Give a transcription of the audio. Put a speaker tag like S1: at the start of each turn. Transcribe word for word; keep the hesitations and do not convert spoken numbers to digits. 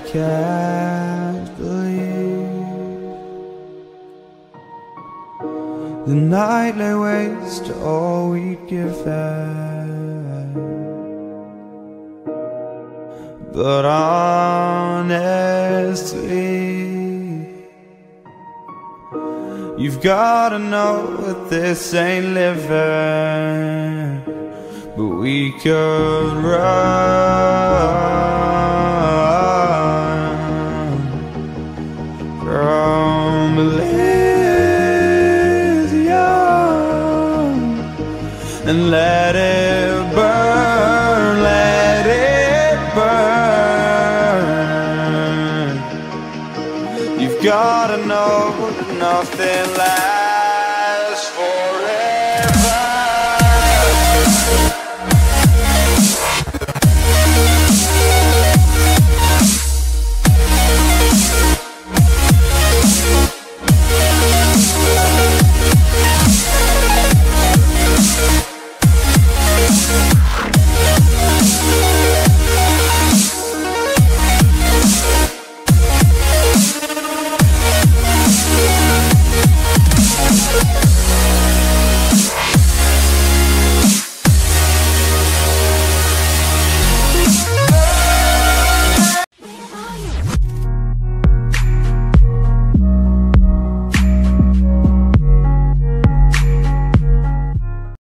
S1: can't believe the night lay waste to all we'd given. But honestly, you've gotta know that this ain't living. But we could run from Elysium and let it burn, let it burn. You've gotta know that nothing lasts.